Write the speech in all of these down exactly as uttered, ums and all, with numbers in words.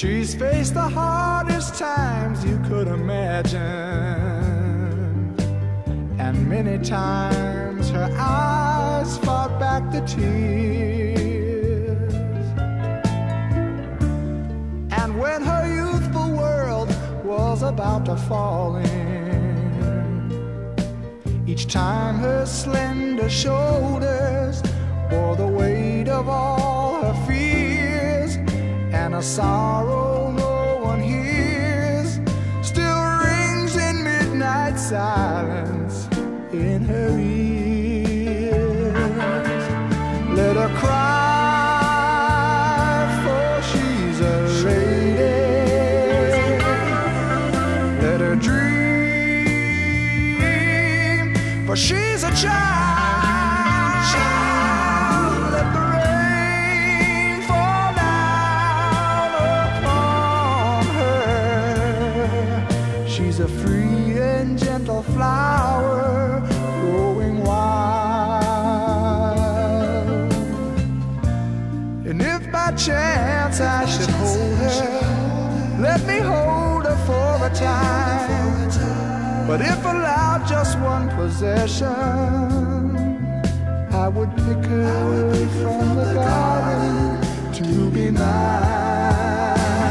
She's faced the hardest times you could imagine, and many times her eyes fought back the tears. And when her youthful world was about to fall in, each time her slender shoulders bore the weight of all her fears, and a sorrow no one hears still rings in midnight silence in her ears. Let her cry, for she's a lady. Let her dream, for she's a child. Let the rain fall down upon her. She's a free and gentle flower growing wild. And if by chance I should hold her, let me hold her for a time. But if allowed just one possession, I would pick her from the garden to be mine.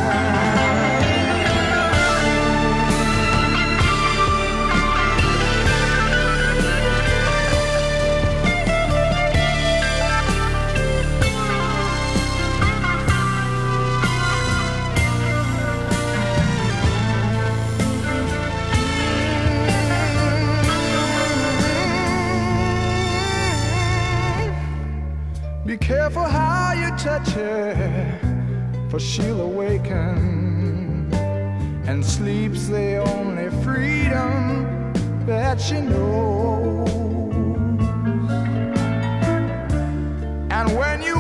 Be careful how you touch her, for she'll awaken, and sleep's the only freedom that she knows. And when you